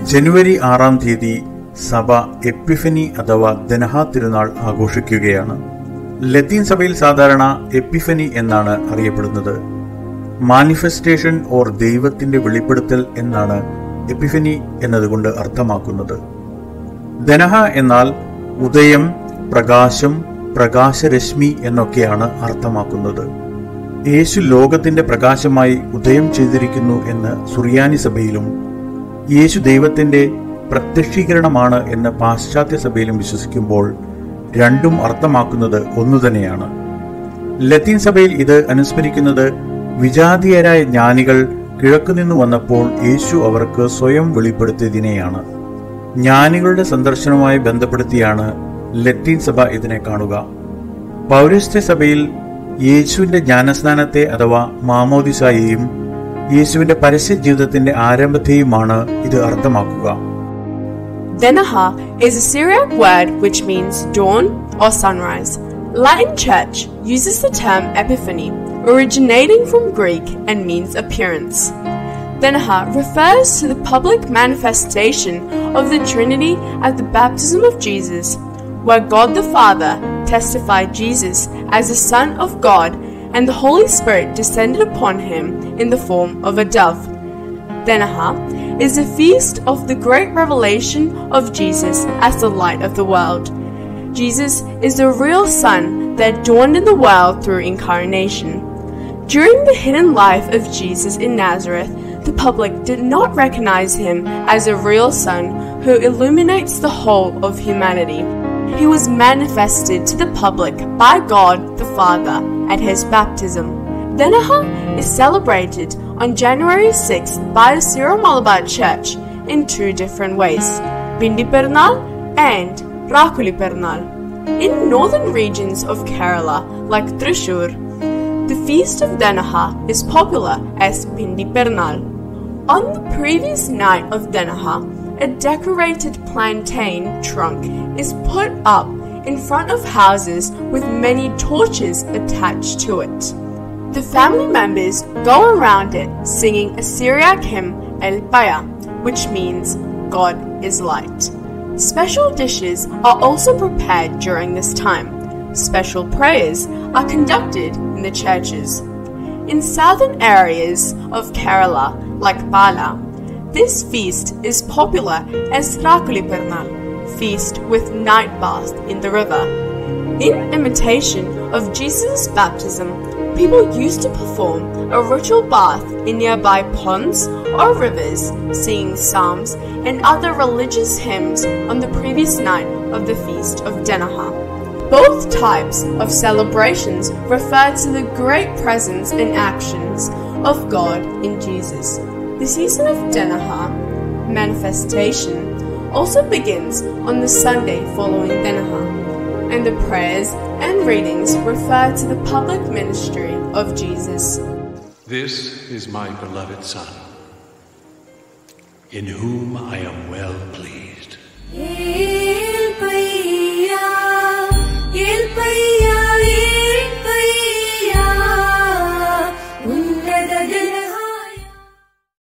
ജനുവരി 6-ാം തീയതി സഭ എപ്പിഫനി അഥവാ ദനഹ തിരുനാൾ ആഘോഷിക്കുകയാണ്. ലത്തീൻ സഭയിൽ സാധാരണ എപ്പിഫനി എന്നാണ് അറിയപ്പെടുന്നത്. മാനിഫെസ്റ്റേഷൻ ഓർ ദൈവത്തിന്റെ വെളിപ്പെടുത്തൽ എന്നാണ് എപ്പിഫനി എന്നതുകൊണ്ട് അർത്ഥമാക്കുന്നത്. ദനഹ എന്നാൽ ഉദയം, പ്രകാശം, പ്രകാശരശ്മി എന്നൊക്കെയാണ് അർത്ഥമാക്കുന്നത്. യേശു ലോകത്തിന്റെ പ്രകാശമായി ഉദയം ചെയ്തിരിക്കുന്നു എന്ന് സുറിയാനി സഭയിലും യേശു ദൈവത്തിന്റെ പ്രത്യക്ഷീകരണമാണ് എന്ന് പാശ്ചാത്യ സഭയിലും വിശ്വസിക്കുമ്പോൾ രണ്ടും അർത്ഥമാക്കുന്നത് ഒന്നുതന്നെയാണ്. ലത്തീൻ സഭയിൽ ഇത് അനുസ്മരിക്കുന്നത് വിജാതീയരായ ജ്ഞാനികൾ കിഴക്കുനിന്നു വന്നപ്പോൾ യേശു അവർക്ക് സ്വയം വെളിപ്പെടുത്തിയതിനെയാണ്. ജ്ഞാനികളുടെ സന്ദർശനവുമായി ബന്ധപ്പെടുത്തിയാണ് ലത്തീൻ സഭ ഇതിനെ കാണുക. പൗരസ്ത്യ സഭയിൽ യേശുവിന്റെ ജ്ഞാനസ്നാനത്തെ അഥവാ മാമോദിസായെയും യേശുവിന്റെ പരസ്യ ജീവിതത്തിന്റെ ആരംഭത്തെയുമാണ് ഇത് അർത്ഥമാക്കുക. Danaha is a Syriac word which means dawn or sunrise. Latin Church uses the term epiphany, originating from Greek and means appearance. Danaha refers to the public manifestation of the Trinity at the baptism of Jesus, where God the Father testified Jesus as the Son of God and the Holy Spirit descended upon him in the form of a dove. Danaha is a feast of the great revelation of Jesus as the light of the world. Jesus is the real sun that dawned in the world through incarnation. During the hidden life of Jesus in Nazareth, the public did not recognize him as a real sun who illuminates the whole of humanity. He was manifested to the public by God the Father at his baptism. Danaha is celebrated on January 6th by the Syro-Malabar Church in two different ways, Pindi Pernal and Rakuli Pernal. In northern regions of Kerala, like Thrissur, the feast of Danaha is popular as Pindi Pernal. On the previous night of Danaha, a decorated plantain trunk is put up in front of houses with many torches attached to it. The family members go around it singing a Syriac hymn, El Paya, which means God is light. Special dishes are also prepared during this time. Special prayers are conducted in the churches. In southern areas of Kerala, like Bala, this feast is popular as Rakuli Pernal, feast with night bath in the river. In imitation of Jesus' baptism, people used to perform a ritual bath in nearby ponds or rivers, singing psalms and other religious hymns on the previous night of the feast of Danaha. Both types of celebrations refer to the great presence and actions of God in Jesus. The season of Danaha manifestation also begins on the Sunday following Danaha, and the prayers and readings refer to the public ministry of Jesus. This is my beloved Son, in whom I am well pleased.